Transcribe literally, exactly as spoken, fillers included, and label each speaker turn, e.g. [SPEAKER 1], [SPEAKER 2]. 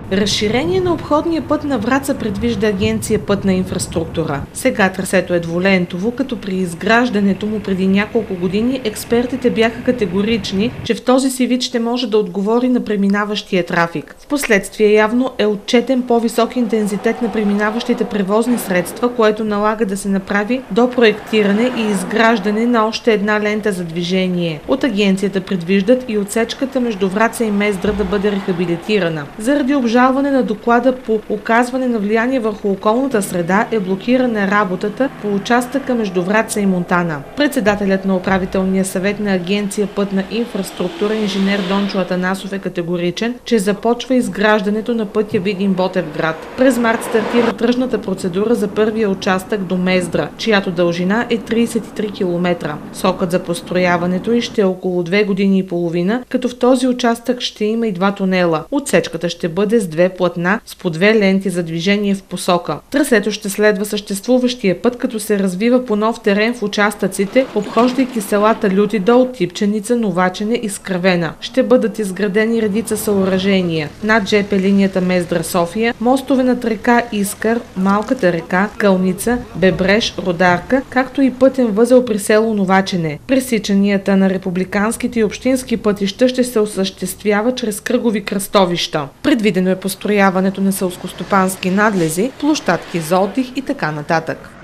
[SPEAKER 1] Разширение на обходния път на Враца предвижда Агенция Пътна инфраструктура. Сега трасето е двулентово, като при изграждането му преди няколко години експертите бяха категорични, че в този си вид ще може да отговори на преминаващия трафик. Впоследствие явно е отчетен по-висок интензитет на преминаващите превозни средства, което налага да се направи допроектиране и изграждане на още една лента за движение. От агенцията предвиждат и отсечката между Враца и Мездра да бъде рехабилитирана. Заради обжалване на доклада по оказване на влияние върху околната среда е блокирана работата по участъка между Враца и Монтана. Председателят на управителния съвет на Агенция Пътна инфраструктура инженер Дончо Атанасов е категоричен, че започва изграждането на пътя Видин-Ботевград. През март стартира тръжната процедура за първия участък до Мездра, чиято дължина е тридесет и три километра. Срокът за построяването й ще е около две години и половина, като в този участък ще има и два тунела. Отсечката ще бъде с две платна с по две ленти за движение в посока. Трасето ще следва съществуващия път, като се развива по нов терен в участъците, обхождайки селата Люти дол, Типченица, Новачене и Скравена. Ще бъдат изградени редица съоръжения над жп линията Мездра-София, мостове над река Искър, Малката река, Кълница, Бебреж, Родарка, както и пътен възел при село Новачене. Пресичанията на републиканските и общински пътища ще се осъществява чрез кръгови кръстовища. Предвидено е построяването на селскостопански надлези, площадки за отдих и така нататък.